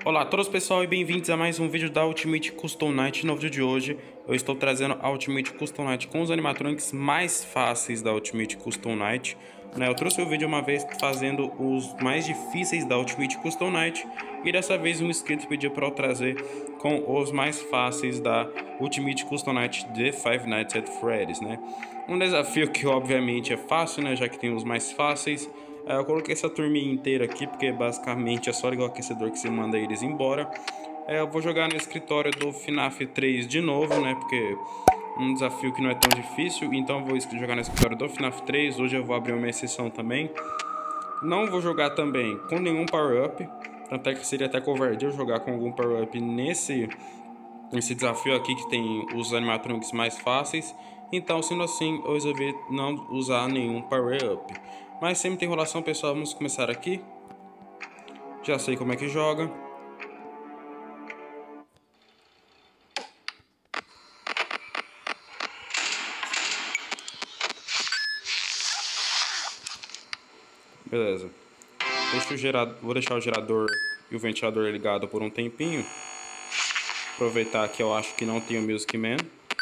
Olá a todos pessoal e bem-vindos a mais um vídeo da Ultimate Custom Night. No vídeo de hoje eu estou trazendo a Ultimate Custom Night com os animatronics mais fáceis da Ultimate Custom Night. Eu trouxe o vídeo uma vez fazendo os mais difíceis da Ultimate Custom Night e dessa vez um inscrito pediu para eu trazer com os mais fáceis da Ultimate Custom Night de Five Nights at Freddy's, Um desafio que obviamente é fácil, já que tem os mais fáceis. Eu coloquei essa turminha inteira aqui porque basicamente é só ligar o aquecedor que você manda eles embora. Eu vou jogar no escritório do FNAF 3 de novo, porque um desafio que não é tão difícil. Então eu vou jogar no escritório do FNAF 3. Hoje eu vou abrir uma exceção também. Não vou jogar também com nenhum power-up. Tanto é que seria até covardia eu jogar com algum power-up nesse desafio aqui que tem os animatronics mais fáceis. Então, sendo assim, eu resolvi não usar nenhum power-up. Mas sem muita enrolação, pessoal, vamos começar aqui. Já sei como é que joga. Beleza. Vou deixar o gerador e o ventilador ligado por um tempinho. Aproveitar que eu acho que não tem o Music Man.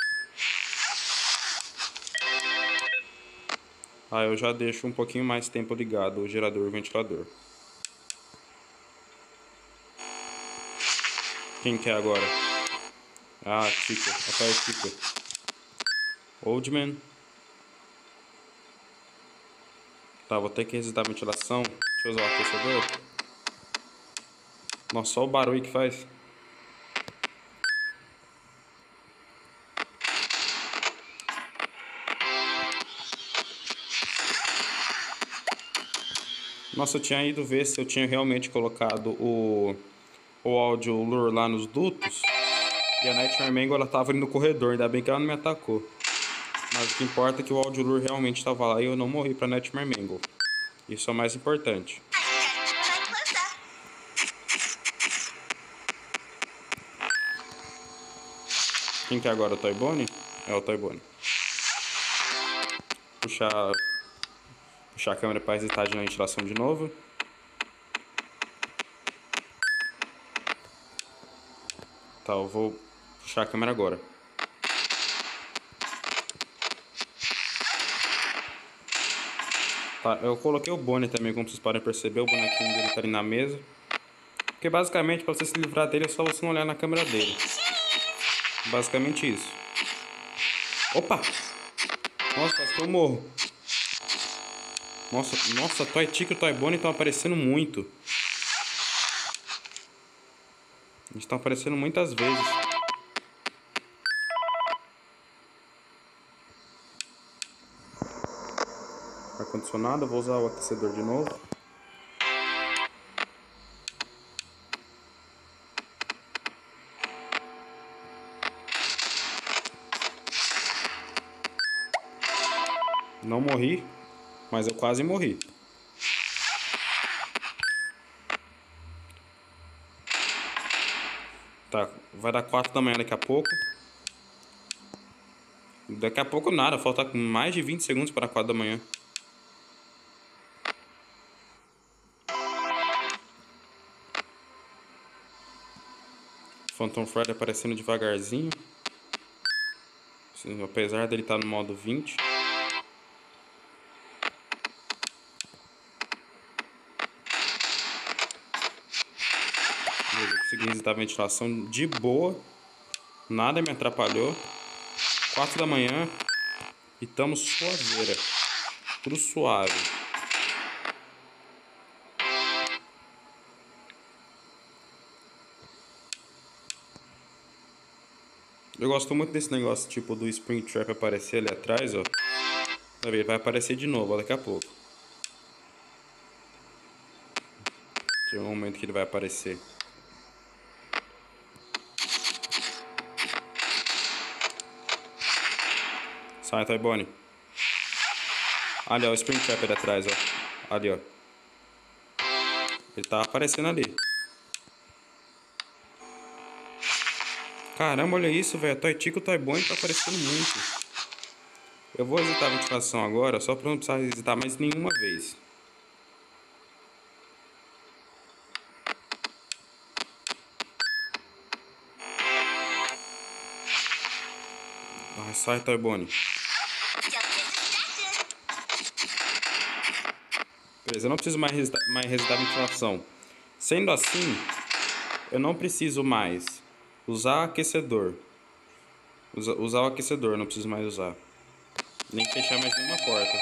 Aí eu já deixo um pouquinho mais tempo ligado o gerador e o ventilador. Quem quer agora? Ah, Chico. Papai Chico. Oldman. Tá, vou ter que resetar a ventilação. Deixa eu usar o aquecedor. Nossa, só o barulho que faz. Nossa, eu tinha ido ver se eu tinha realmente colocado o áudio lure lá nos dutos. E a Nightmare Mangle, ela tava ali no corredor, ainda bem que ela não me atacou. Mas o que importa é que o áudio lure realmente estava lá e eu não morri pra Nightmare Mangle. Isso é o mais importante. Quem que é agora? O Toy Bonnie? É o Toy Bonnie. Puxar a câmera para resetar de ventilação de novo. Tá, eu vou puxar a câmera agora. Tá, eu coloquei o Bonnie também, como vocês podem perceber, o bonequinho dele tá ali na mesa. Porque basicamente, para você se livrar dele, é só você não olhar na câmera dele. Basicamente isso. Opa! Nossa, quase que eu morro. Nossa, Toy Chico e Toy Bonnie estão aparecendo muito. Eles estão aparecendo muitas vezes. Ar-condicionado, vou usar o aquecedor de novo. Não morri, mas eu quase morri. Tá, vai dar 4 da manhã daqui a pouco. Daqui a pouco nada, falta mais de 20 segundos para 4 da manhã. Phantom Freddy aparecendo devagarzinho. Apesar dele estar no modo 20. Eu consegui resetar a ventilação de boa. Nada me atrapalhou. 4 da manhã. E estamos suaveira. Tudo suave. Eu gosto muito desse negócio tipo do Springtrap aparecer ali atrás, ó. Ele vai aparecer de novo, ó, daqui a pouco. Tem um momento que ele vai aparecer. Sai, Toy Bonnie. Ali, ó, o Springtrap ali atrás, ó. Ali, ó. Ele tá aparecendo ali. Caramba, olha isso, velho. Toy Chico e Toy Bonnie tá aparecendo muito. Eu vou resetar a ventilação agora, só pra não precisar resetar mais nenhuma vez. Ah, sai, Toy Bonnie. Beleza, eu não preciso mais resetar a ventilação. Sendo assim, eu não preciso mais usar aquecedor. Usar o aquecedor, não preciso mais usar. Nem fechar mais nenhuma porta.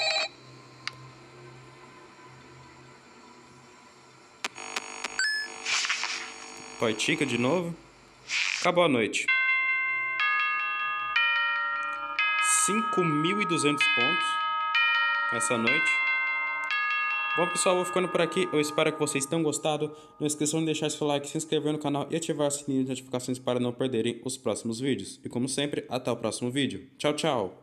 Toy Chica de novo. Acabou a noite. 5.200 pontos essa noite. Bom, pessoal, vou ficando por aqui. Eu espero que vocês tenham gostado. Não esqueçam de deixar seu like, se inscrever no canal e ativar o sininho de notificações para não perderem os próximos vídeos. E como sempre, até o próximo vídeo. Tchau, tchau!